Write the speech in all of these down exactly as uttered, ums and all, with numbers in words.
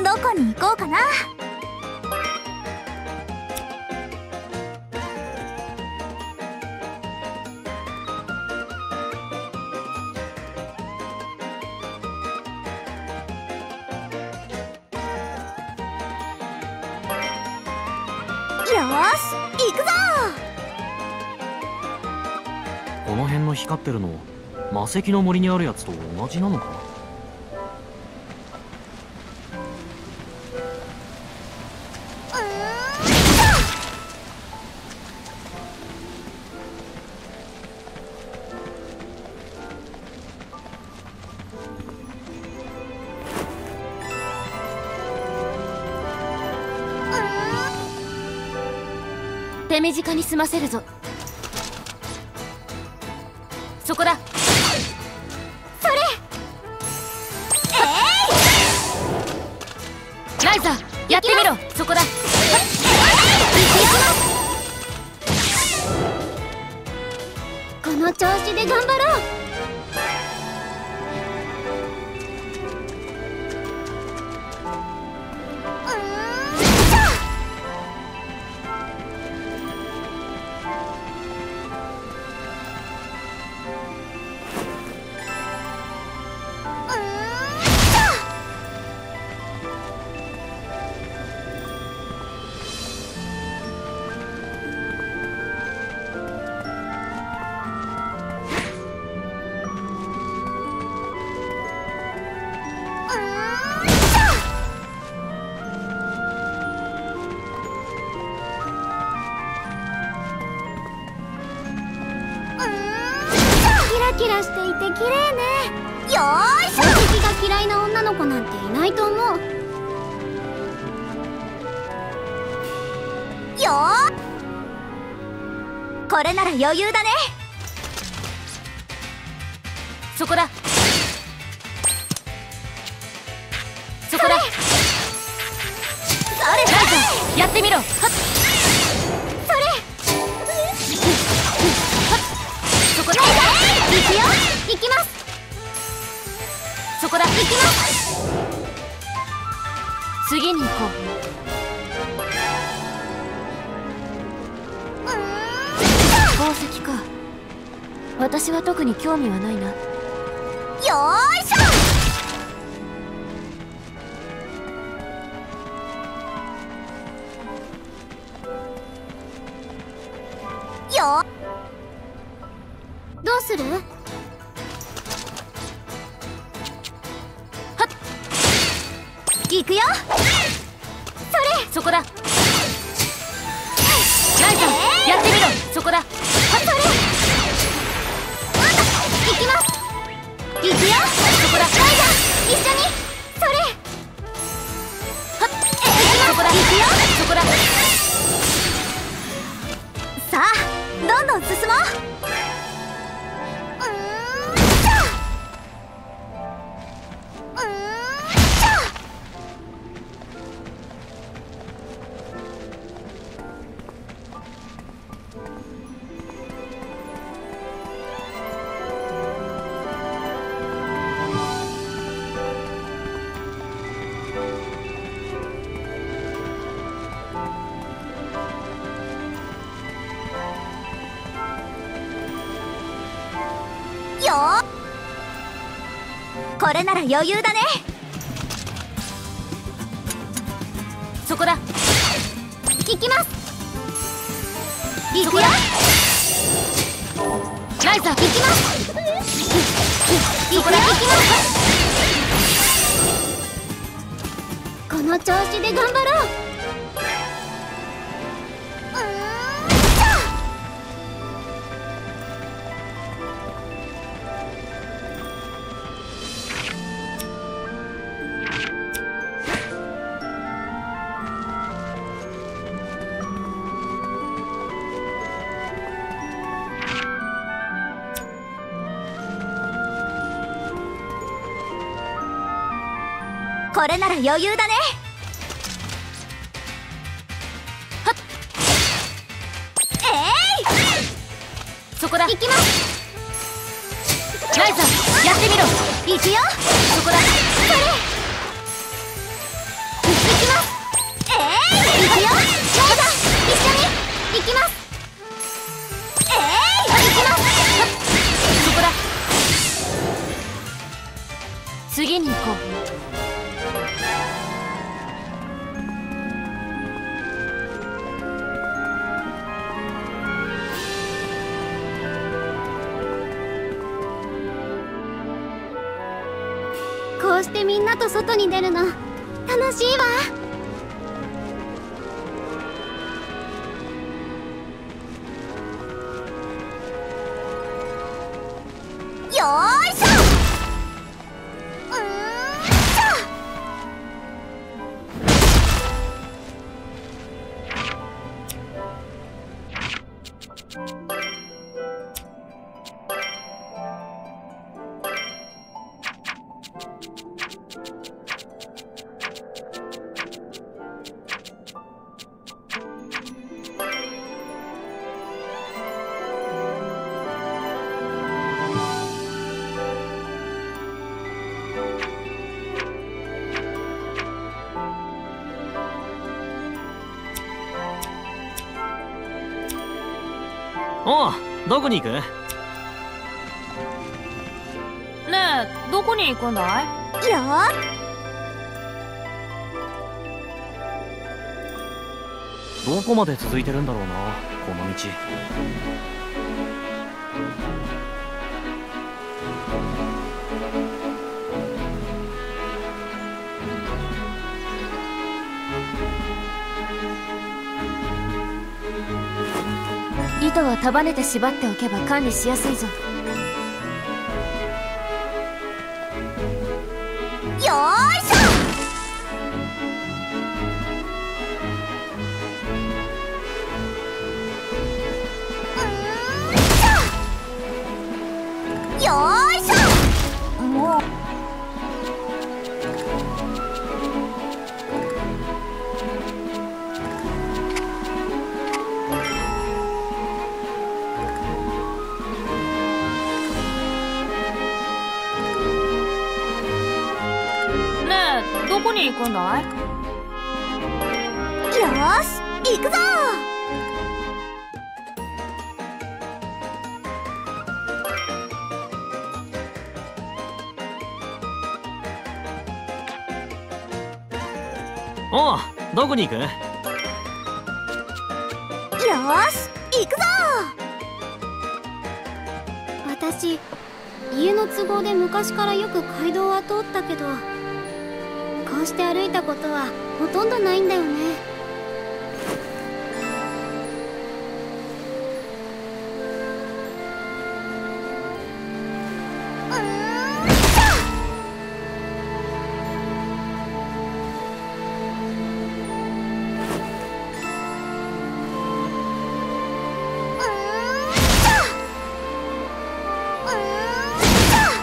どこに行こうかな。よーし行くぞ。 この辺の光ってるの魔石の森にあるやつと同じなのか。 手短に済ませるぞ。そこだ。 それ。 えい、ライザーやってみろ。そこだ。 この調子で頑張ろう。キラしていて綺麗ね。よーいしょ。敵が嫌いな女の子なんていないと思うよー。これなら余裕だね。 そこだ。そこだ。 それライザーやってみろ。はっそれ。 そこだ。 行くよ。行きます。 そこだ。 行きます。 次に行こうーん。 う。宝石か。私は特に興味はないな。 よーいしょ。よー。どうする？はっ行くよ。それ。 そこだ。ライザーやってみろ。そこだ。はっそれ。行きます。行くよ。 そこだ。 ライザー一緒に。それ。 はっそこだ。 行くよ。 そこだ。 さあどんどん進もう。よー。これなら余裕だね。 そこだ。 行きます。行くよ。 ライザー行きます。行くよ。行きます。この調子で頑張ろう。うーん。これなら余裕だね。 はっえい、 そこだ。 行きます。 ライザーやってみろ。 行くよ。 そこだ。 それ。行次に行こう。 こうしてみんなと外に出るの楽しいわ。よーいしょ。うーんしょ。 おう、どこに行く？ ねえ、どこに行くんだい？ よー。 どこまで続いてるんだろうな、この道。 糸は束ねて縛っておけば管理しやすいぞ。 よーいしょ。うーんしょ。よーいしょ。もうどこに行くんだい？ よーし、行くぞ。 おう、どこに行く？ よーし、行くぞ。私、家の都合で昔からよく街道は通ったけど、こうして歩いたことはほとんどないんだよね。うーんしょ。うーんしょ。うーんしょ。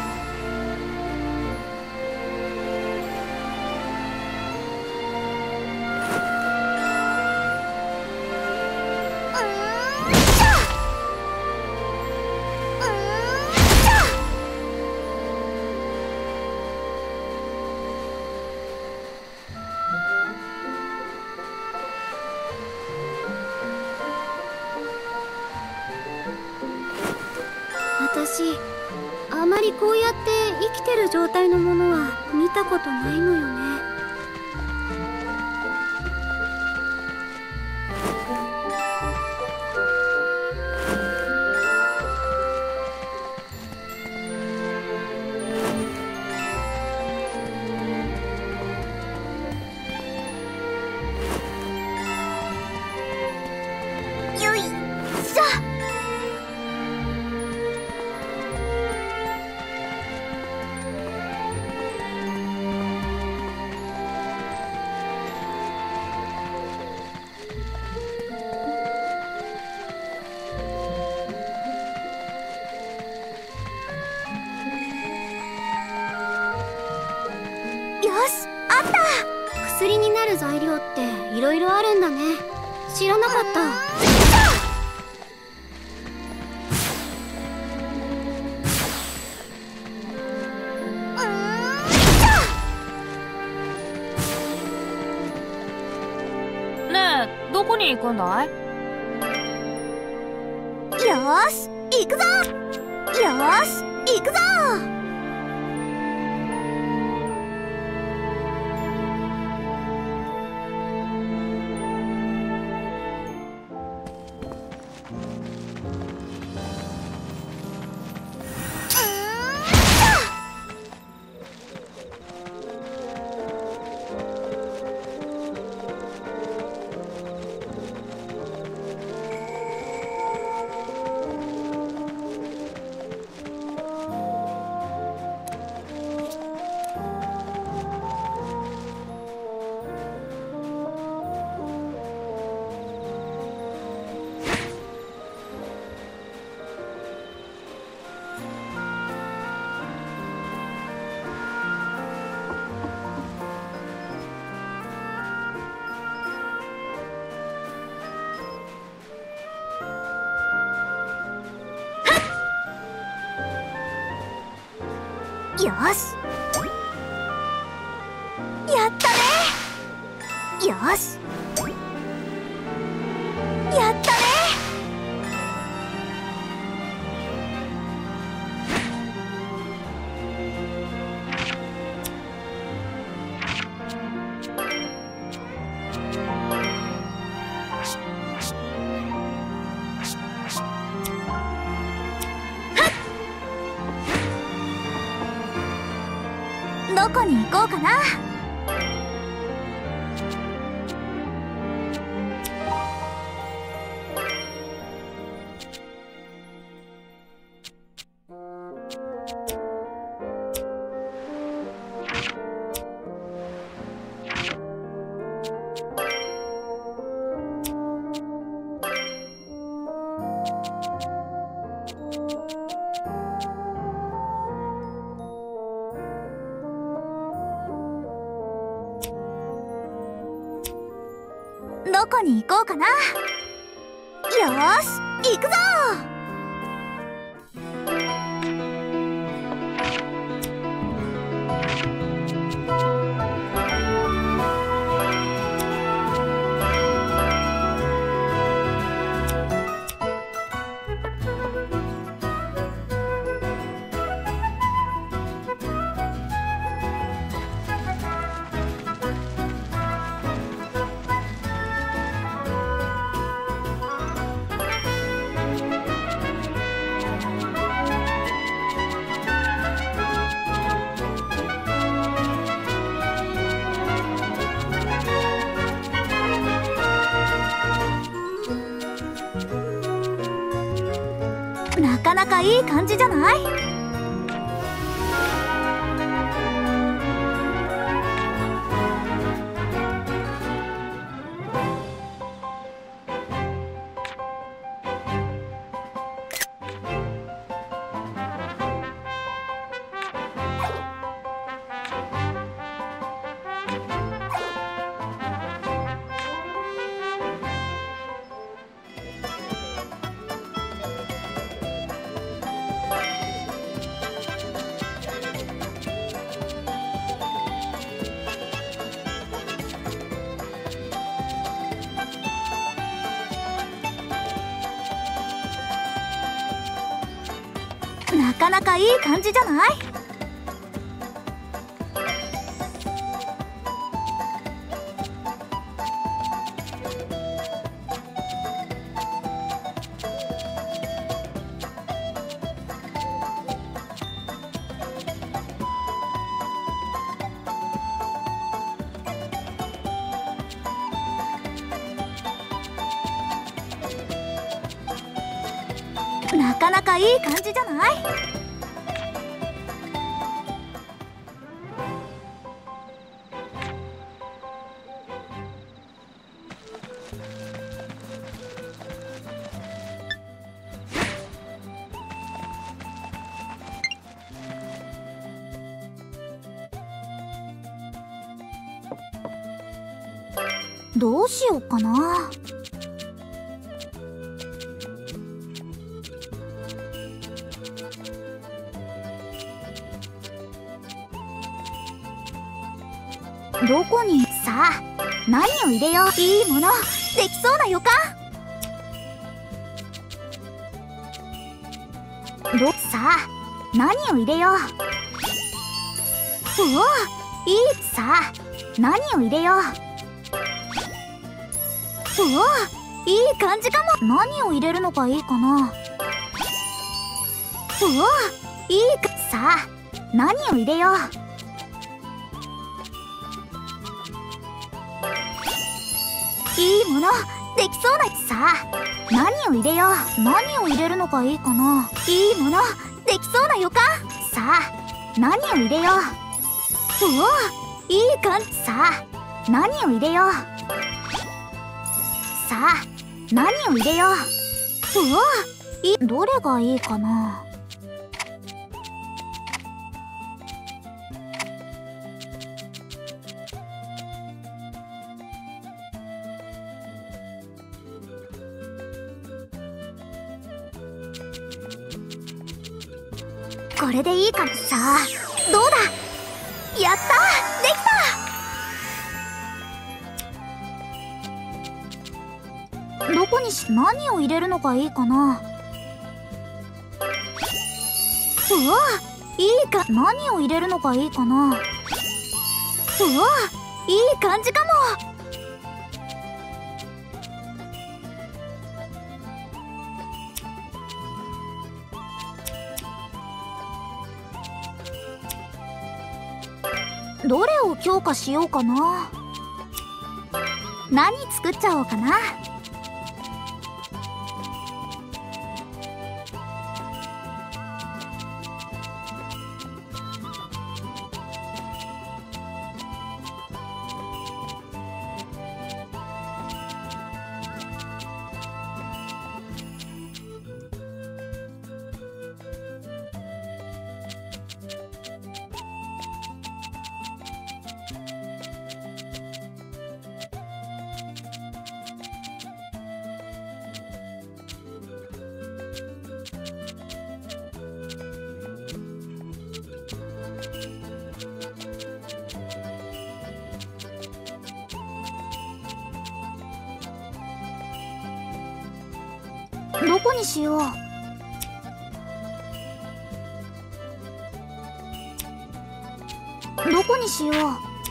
私、あまりこうやって生きてる状態のものは見たことないのよね。よいしょ。よし、あった。薬になる材料っていろいろあるんだね。知らなかった。 ねえ、どこに行くんだい？ よーし、行くぞ。よーし、行くぞ。 よし、やったね。よし、やったね。どこに行こうかな。どこに行こうかな。よーし、行くぞ。なかなかいい感じじゃない？なかなかいい感じじゃない？なかなかいい感じじゃない？どうしようかな。どこにさあ、何を入れよう。いいものできそうな予感。どさあ、何を入れよう。うお、いいさあ、何を入れよう。うお、いい感じかも。何を入れるのがいいかな。うお、いいか。さあ、何を入れよう。いいものできそうな。さあ、何を入れよう。何を入れるのがいいかな。いいものできそうな予感。さあ、何を入れよう。うお、いい感じ。さあ、何を入れよう。さあ、何を入れよう。うお、いどれがいいかな。これでいいかな。さあ、 どうだ、やったー、できた。どこにし何を入れるのがいいかな。うわ、いいか、何を入れるのがいいかな。うわ、いい感じかも。どれを強化しようかな。何作っちゃおうかな。どこにしよう。どこにしよう。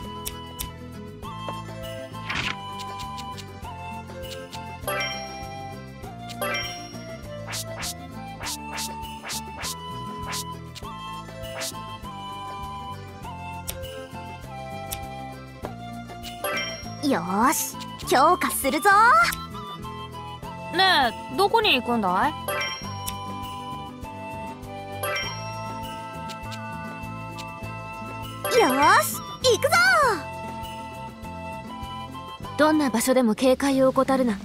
よーし、強化するぞ。 ねえ、どこに行くんだい？ よーし、行くぞ。 どんな場所でも警戒を怠るな。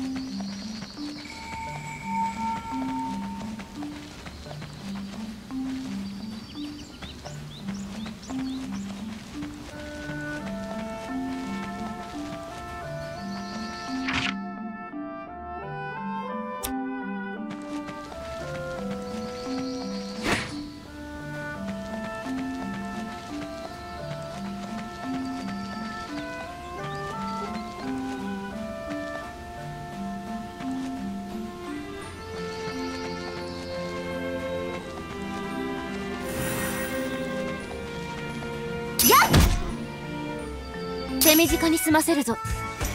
手短に済ませるぞ。は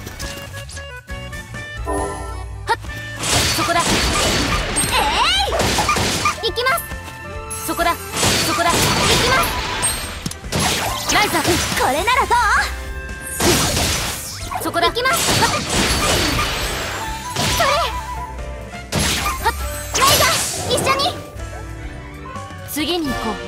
っ、そこだ。 えい、 行きます。 そこだ、そこだ。 行きます。 ライザー、 これならどう？ そこだ。 行きます。 それ。 はっ、ライザー、一緒に。 次に行こう。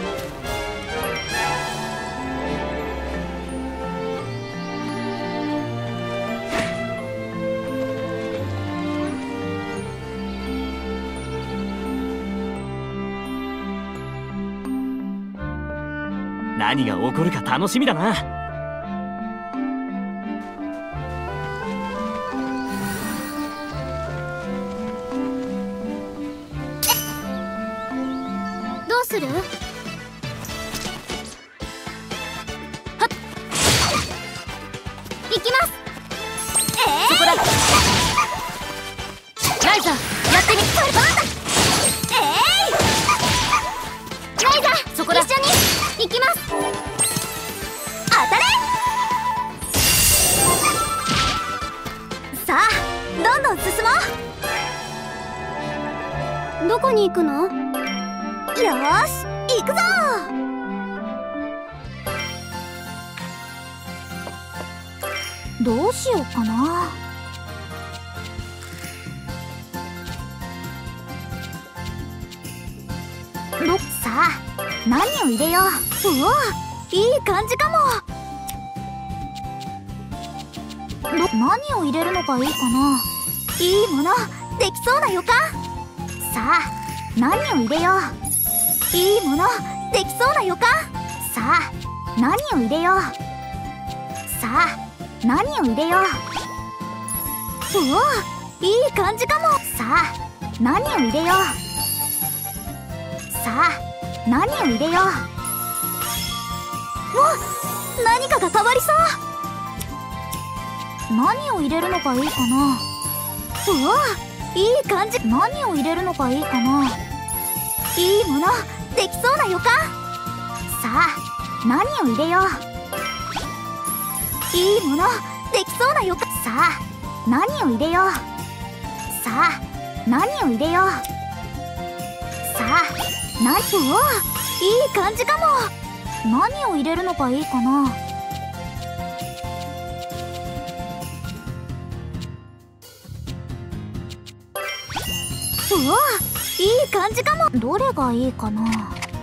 何が起こるか楽しみだな。 どうする？はっ、行きます。 えそこだ。ライザー、やってみ。 それバーだ。えい、 ライザー、 そこだ。 一緒に行きます。 当たれ。さあ、どんどん進もう。 どこに行くの？ よーし、行くぞ。どうしようかな。どさあ、何を入れよう。うわ、いい感じかも。ど何を入れるのがいいかな。いいものできそうな予感。さあ、何を入れよう。いいものできそうな予感。さあ、何を入れよう。さあ、何を入れよう。うわ、いい感じかも。さあ、何を入れよう。さあ、何を入れよう。 何かが変わりそう。何を入れるのがいいかな。うわ、いい感じ。何を入れるのがいいかな。いいものできそうな予感。さあ何を入れよう。いいものできそうな予感。さあ何を入れよう。さあ何を入れよう。さあ何。うわ、いい感じかも。何を入れるのがいいかな。うわ、いい感じかも。どれがいいかな。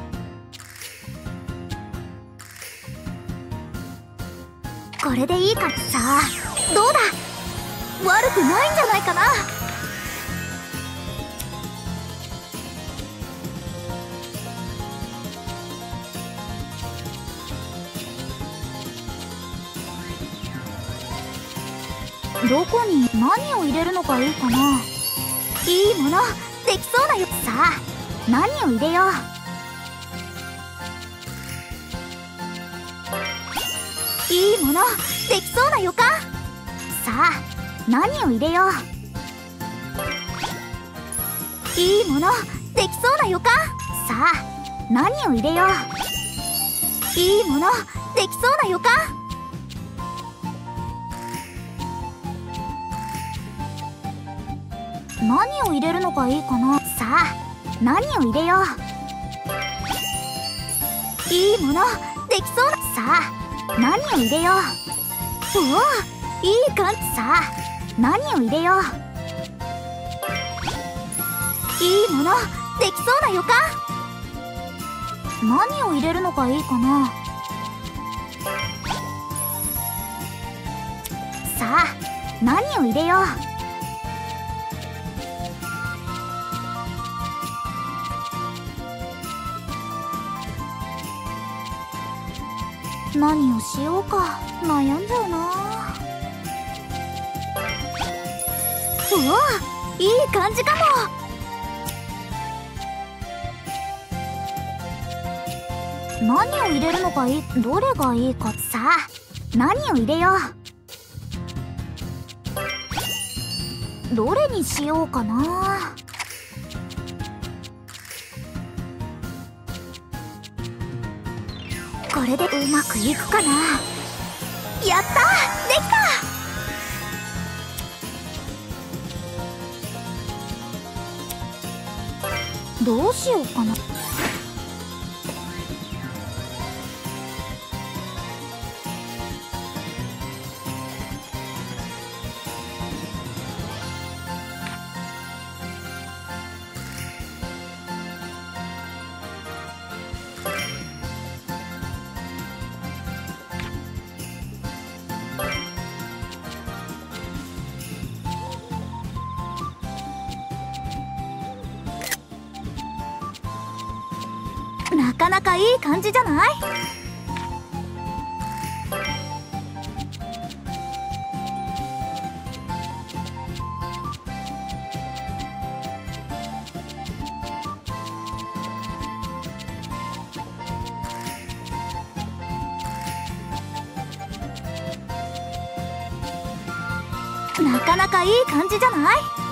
これでいいか。さあどうだ。悪くないんじゃないかな。どこに何を入れるのがいいかな。いいものできそうなよ。さあ何を入れよう。いいものできそうな予感。さあ何を入れよう。いいものできそうな予感。さあ何を入れよう。いいものできそうな予感。何を入れるのがいいかな。さあ何を入れよう。いいものできそうな。さあ何を入れよう。うわ、いい感じ。さあ何を入れよう。いいものできそうな予感。何を入れるのがいいかな。さあ何を入れよう。何をしようか悩んじゃうな。うわ、いい感じかも。何を入れるのがいい。どれがいいか。さあ何を入れよう。どれにしようかな。これでうまくいくかな。やった、できた。どうしようかな。なかなかいい感じじゃない？なかなかいい感じじゃない？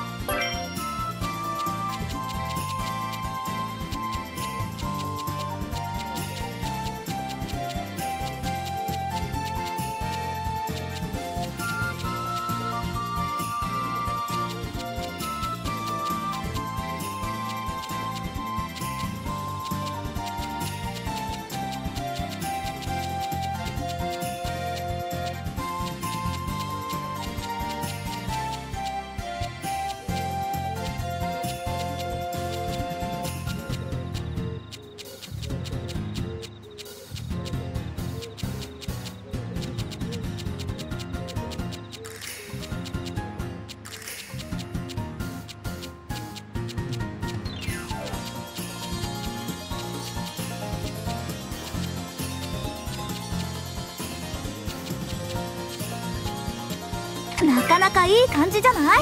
なかなかいい感じじゃない？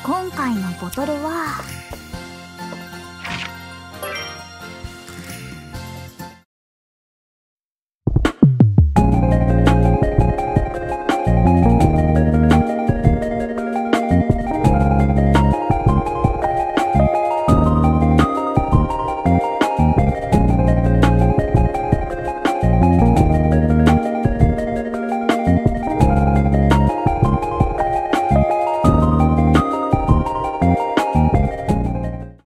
今回のボトルは